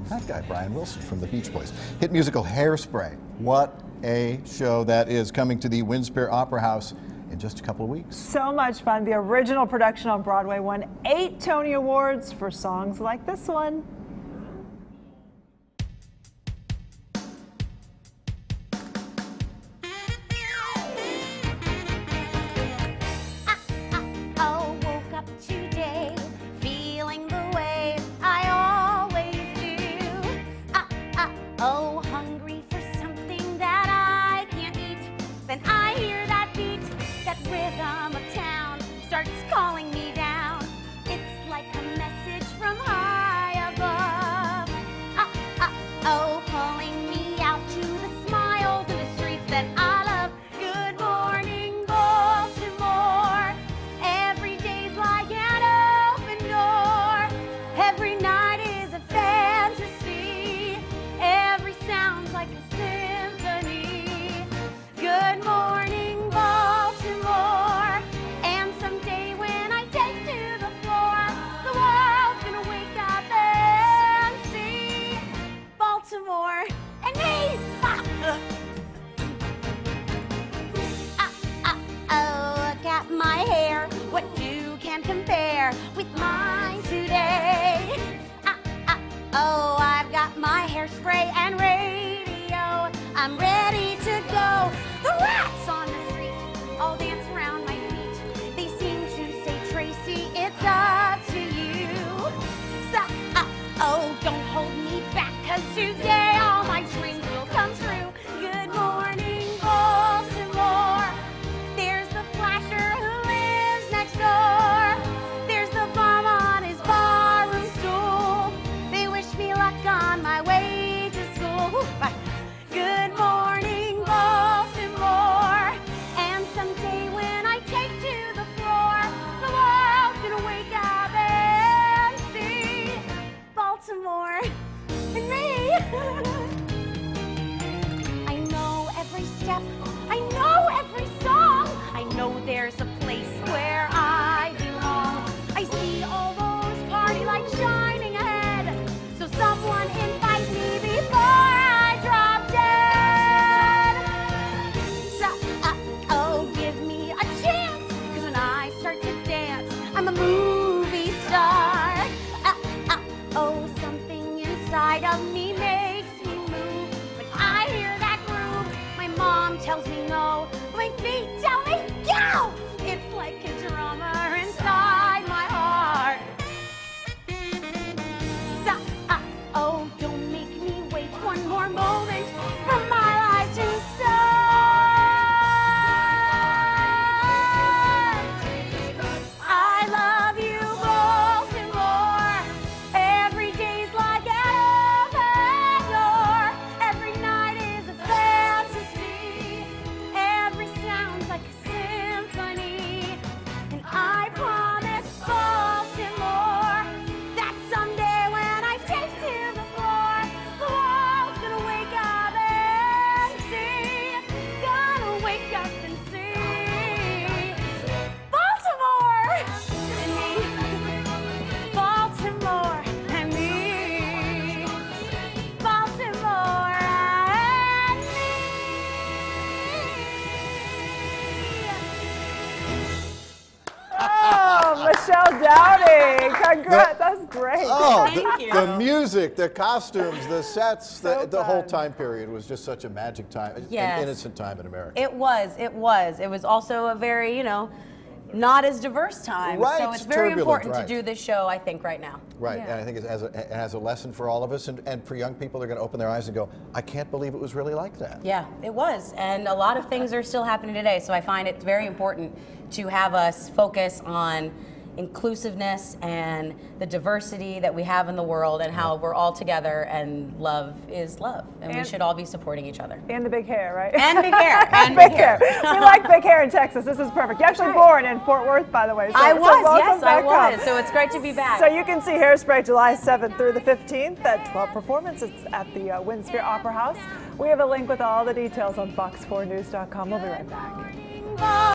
That guy, Brian Wilson from the Beach Boys. Hit musical Hairspray. What a show that is, coming to the Winspear Opera House in just a couple of weeks. So much fun. The original production on Broadway won 8 Tony Awards for songs like this one. Oh, hungry for something that I can't eat. Then I hear that beat, that rhythm of town starts calling me down. It's like a message from high above. Oh, pulling me out to the smiles in the streets that I love. Good morning, Baltimore. Every day's like an open door. Every night is a fantasy. Every sound's like a symphony. Good morning, Baltimore. And someday when I take to the floor, the world's gonna wake up and see Baltimore and me. Oh, look at my hair. What can compare with mine today? Oh, I've got my hairspray and radio. I'm ready to go. The rats on the street all dance around my feet. They seem to say, Tracy, it's up to you. So, oh, don't hold me back, 'cause today all my dreams will come true. Good morning, Baltimore. There's the flasher who lives next door. There's the bum on his barroom stool. They wish me luck on my way to school. Good morning, Baltimore. And someday when I take to the floor, the world's gonna wake up and see Baltimore and me. I know every step, I know every song. I know there's a place where I belong. I see all those party lights shining ahead. So someone invite me before I drop dead. So, oh, give me a chance, 'cause when I start to dance, I'm a movie star. Oh, something inside of me makes me move. When I hear that groove, my mom tells me no. My feet tell me go. It's like a drummer inside my heart. So, oh, don't make me wait one more moment for my life to start. I love you, Baltimore. Every day's like an open door. Every night is a fantasy. Every sound's like a symphony. And I promise Baltimore that someday when I take to the floor, the world's gonna wake up and see. Gonna wake up and see Baltimore and me. Baltimore and me. Baltimore and me. Oh, Michelle Dowdy. Congrats. That's great. Oh, Thank you. the music, the costumes, the sets, So the whole fun. time period was just such a magic time, Yes. an innocent time in America. It was. It was also a very, not as diverse time. Right, So it's very turbulent, important right. to do this show, I think, right now. Right, Yeah. and I think it has a lesson for all of us, and for young people, they're going to open their eyes and go, I can't believe it was really like that. Yeah, it was. And a lot of things are still happening today. So I find it very important to have us focus on inclusiveness and the diversity that we have in the world and how we're all together and love is love. And we And- should all be supporting each other. And the big hair, right? And big hair. And big hair. We like big hair in Texas. This is perfect. You're actually born in Fort Worth, by the way. So, I so was, welcome yes, I back was. home. So it's great to be back. So you can see Hairspray July 7th through the 15th at 12 Performance. It's at the Winspear Opera House. We have a link with all the details on fox4news.com. We'll be right back.